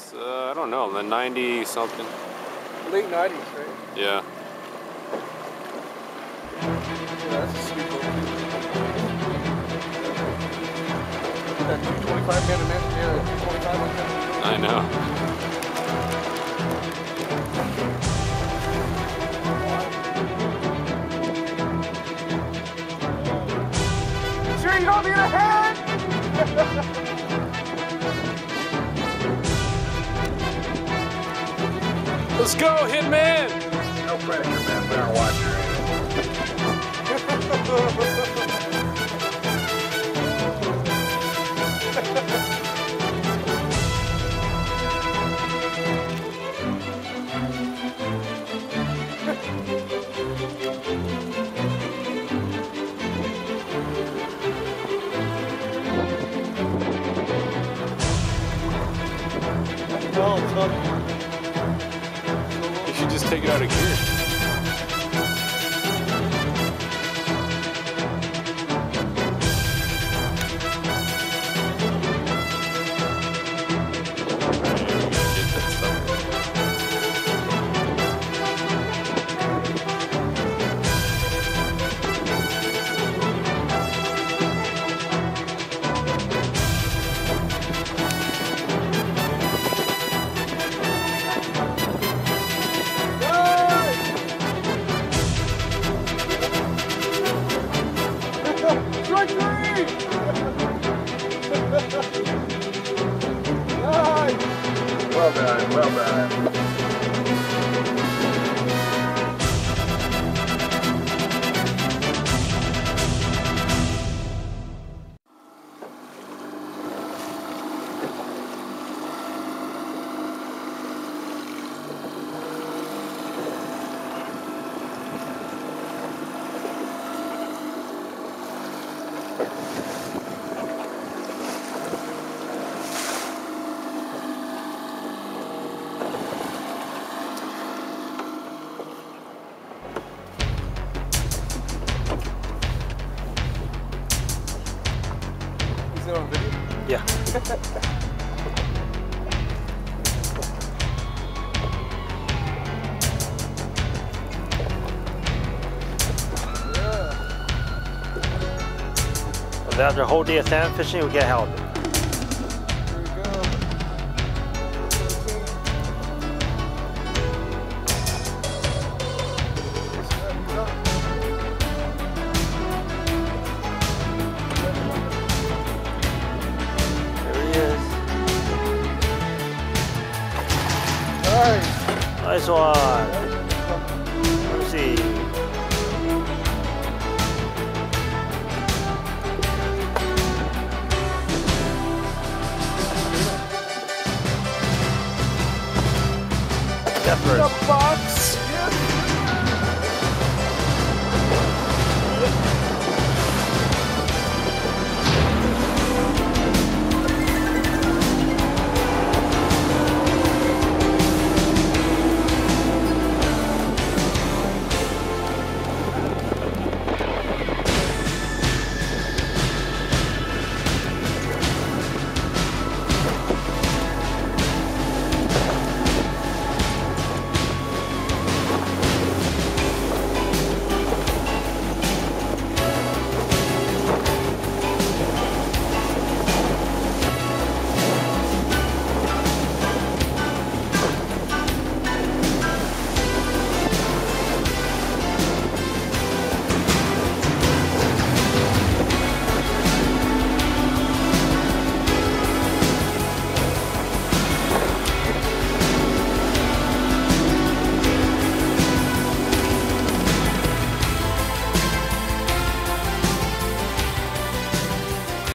I don't know, the 90 something. Late 90s, right? Yeah. Yeah, that's a sweet little thing. That 225 man a minute, yeah, 225 on that. I know. Sure you don't need a hand? Let's go, Hitman! No pressure, man. Better watch your You should just take it out of gear. Well done, well done. Is it on video? Yeah. After a whole day of salmon fishing, we get halibut. There we go. There he is. Nice. Nice one. Let me see. That first. The box.